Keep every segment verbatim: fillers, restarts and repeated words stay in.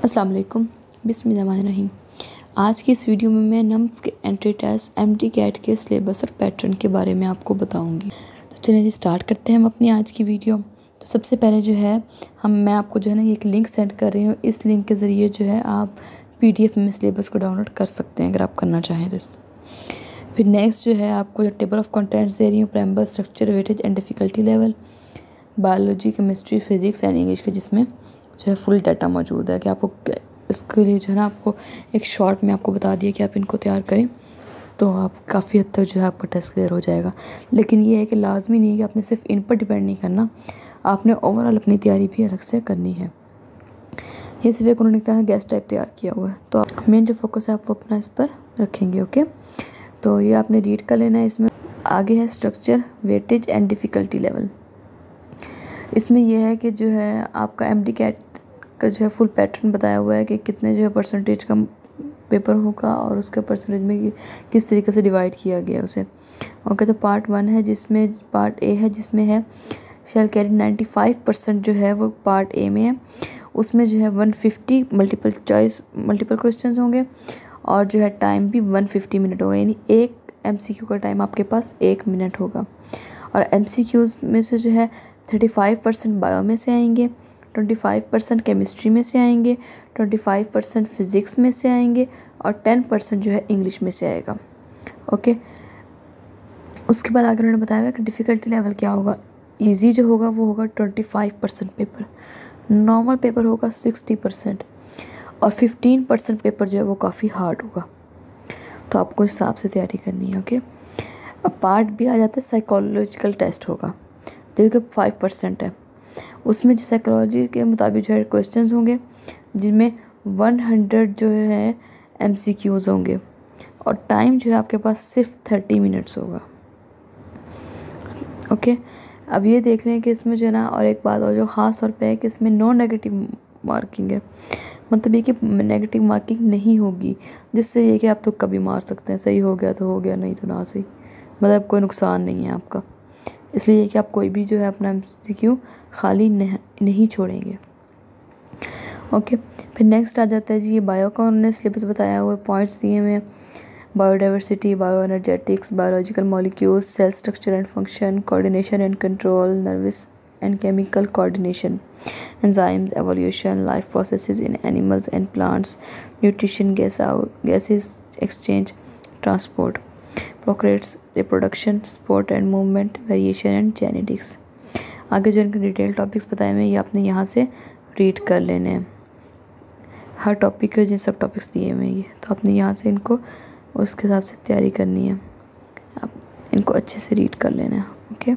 अस्सलाम वालेकुम, बिस्मिल्लाहिर्रहमानिर्रहीम। आज की इस वीडियो में मैं नम्स के एंट्री टेस्ट एमटी कैट के सिलेबस और पैटर्न के बारे में आपको बताऊंगी। तो चलिए जी स्टार्ट करते हैं हम अपनी आज की वीडियो। तो सबसे पहले जो है हम मैं आपको जो है ना एक लिंक सेंड कर रही हूँ। इस लिंक के ज़रिए जो है आप पीडीएफ में सिलेबस को डाउनलोड कर सकते हैं अगर आप करना चाहें तो। फिर नेक्स्ट जो है आपको जो टेबल ऑफ कंटेंट्स दे रही हूँ, preamble, structure, weightage and difficulty level, biology, chemistry, physics and English के, जिसमें जो है फुल डाटा मौजूद है कि आपको इसके लिए जो है ना आपको एक शॉर्ट में आपको बता दिया कि आप इनको तैयार करें तो आप काफ़ी हद तक जो है आपका टेस्ट क्लियर हो जाएगा। लेकिन ये है कि लाजमी नहीं है कि आपने सिर्फ इन पर डिपेंड नहीं करना, आपने ओवरऑल अपनी तैयारी भी अलग से करनी है। ये सिर्फ एक उन्होंने कहा गैस टाइप तैयार किया हुआ है, तो आप मेन जो फोकस है आप अपना इस पर रखेंगे। ओके, तो ये आपने रीड कर लेना है। इसमें आगे है structure, weightage and difficulty level. इसमें यह है कि जो है आपका एमटी कैट का जो है फुल पैटर्न बताया हुआ है कि कितने जो है परसेंटेज का पेपर होगा और उसके परसेंटेज में किस तरीके से डिवाइड किया गया उसे। ओके, तो पार्ट वन है जिसमें पार्ट ए है जिसमें है shall carry ninety five percent जो है वो पार्ट ए में है। उसमें जो है one fifty multiple choice multiple question होंगे और जो है टाइम भी वन फिफ्टी मिनट होगा, यानी एक एमसीक्यू का टाइम आपके पास एक मिनट होगा। और एमसीक्यूज में से जो है थर्टी फाइव परसेंट बायो में से आएंगे, ट्वेंटी फाइव परसेंट केमिस्ट्री में से आएंगे, ट्वेंटी फाइव परसेंट फिज़िक्स में से आएंगे और टेन परसेंट जो है इंग्लिश में से आएगा। ओके, उसके बाद आगे उन्होंने बताया हुआ कि डिफ़िकल्टी लेवल क्या होगा। इजी जो होगा वो होगा twenty five percent paper, normal paper होगा सिक्सटी परसेंट और फिफ्टीन परसेंट पेपर जो है वो काफ़ी हार्ड होगा। तो आपको इस हिसाब से तैयारी करनी है। ओके, अब पार्ट भी आ जाता है साइकोलॉजिकल टेस्ट होगा जो कि फाइव परसेंट है। उसमें जो साइकोलॉजी के मुताबिक जो है क्वेश्चंस होंगे जिनमें वन हंड्रेड जो है एमसीक्यूज़ होंगे और टाइम जो है आपके पास सिर्फ थर्टी मिनट्स होगा। ओके, अब ये देख लें कि इसमें जो है ना और एक बात और जो ख़ास तौर पे है कि इसमें नो नेगेटिव मार्किंग है, मतलब ये कि नेगेटिव मार्किंग नहीं होगी, जिससे ये कि आप तो कभी मार सकते हैं, सही हो गया तो हो गया, नहीं तो ना सही, मतलब कोई नुकसान नहीं है आपका। इसलिए कि आप कोई भी जो है अपना एमसीक्यू खाली नहीं, नहीं छोड़ेंगे। ओके, फिर नेक्स्ट आ जाता है जी ये बायो का उन्होंने सिलेबस बताया हुआ है, पॉइंट्स दिए हुए हैं। Biodiversity, bio energetics, biological molecules, cell structure and function, coordination and control, nervous and chemical coordination, enzymes, evolution, life processes in animals and plants, nutrition, gas gases exchange, transport, procreates, reproduction, support and movement, variation and genetics. आगे जो इनके detail topics बताए हुए हैं ये आपने यहाँ से रीड कर लेने हैं। हर टॉपिक के जिन सब टॉपिक्स दिए हुए हैं ये, तो आपने यहाँ से इनको उसके हिसाब से तैयारी करनी है, आप इनको अच्छे से रीड कर लेना है। ओके,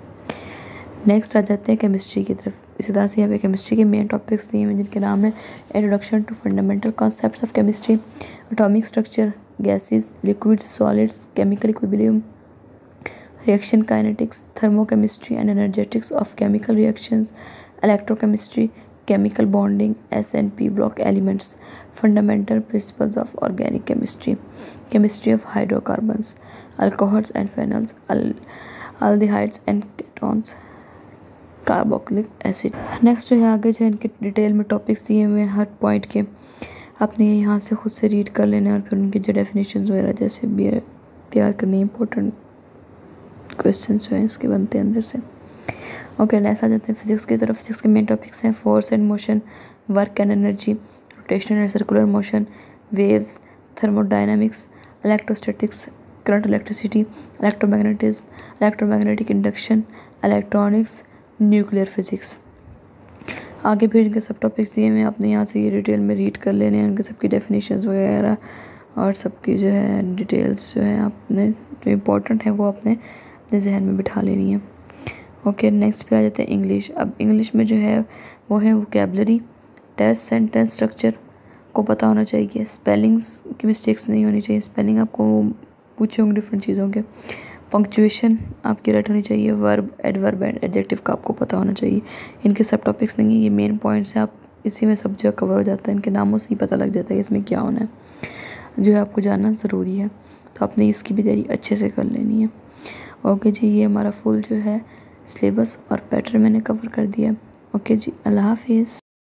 नेक्स्ट आ जाते हैं केमिस्ट्री की तरफ। इसी तरह से यहाँ पे केमिस्ट्री के मेन टॉपिक्स दिए हुए हैं जिनके नाम है introduction to fundamental concepts of chemistry, atomic structure, gases, liquids, solids, chemical equilibrium, reaction kinetics, thermochemistry and energetics of chemical reactions, electrochemistry, chemical bonding, S and P block elements, fundamental principles of organic chemistry, chemistry of hydrocarbons, alcohols and phenols, aldehydes and ketones, carboxylic acid. Next जो है आगे जो है इनके detail में topics दिए हुए हैं हर पॉइंट के, आपने यहाँ से खुद से रीड कर लेना है और फिर उनके जो डेफिनेशंस वगैरह जैसे भी तैयार करनी, इंपॉर्टेंट क्वेश्चन जो हैं इसके बनते हैं अंदर से। ओके, नेक्स्ट आ जाते हैं फिजिक्स की तरफ। फिजिक्स के मेन टॉपिक्स हैं force and motion, work and energy, rotational and circular motion, waves, thermodynamics, electrostatics, current, electricity, electromagnetism, electromagnetic induction, electronics, nuclear physics. आगे फिर इनके सब टॉपिक्स दिए हुए आपने यहाँ से ये डिटेल में रीड कर लेने हैं, उनके सबकी डेफिनेशंस वगैरह और सबकी जो है डिटेल्स जो है आपने जो इम्पोर्टेंट है वो आपने अपने जहन में बिठा लेनी है। ओके, नेक्स्ट पे आ जाते हैं इंग्लिश। अब इंग्लिश में जो है वो है वोकेबलरी, टेस्ट, सेंटेंस स्ट्रक्चर को पता होना चाहिए, स्पेलिंग्स की मिस्टेक्स नहीं होनी चाहिए, स्पेलिंग आपको पूछे होंगे डिफरेंट चीज़ों के, पंक्चुएशन आपकी राइट होनी चाहिए, वर्ब, एडवर्ब एंड एडजेक्टिव का आपको पता होना चाहिए। इनके सब टॉपिक्स नहीं है, ये मेन पॉइंट्स हैं, आप इसी में सब जगह कवर हो जाता है, इनके नामों से ही पता लग जाता है इसमें क्या होना है, जो है आपको जानना ज़रूरी है, तो आपने इसकी भी तैयारी अच्छे से कर लेनी है। ओके जी, ये हमारा फुल जो है सिलेबस और पैटर्न मैंने कवर कर दिया। ओके जी, अल्लाह हाफिज़।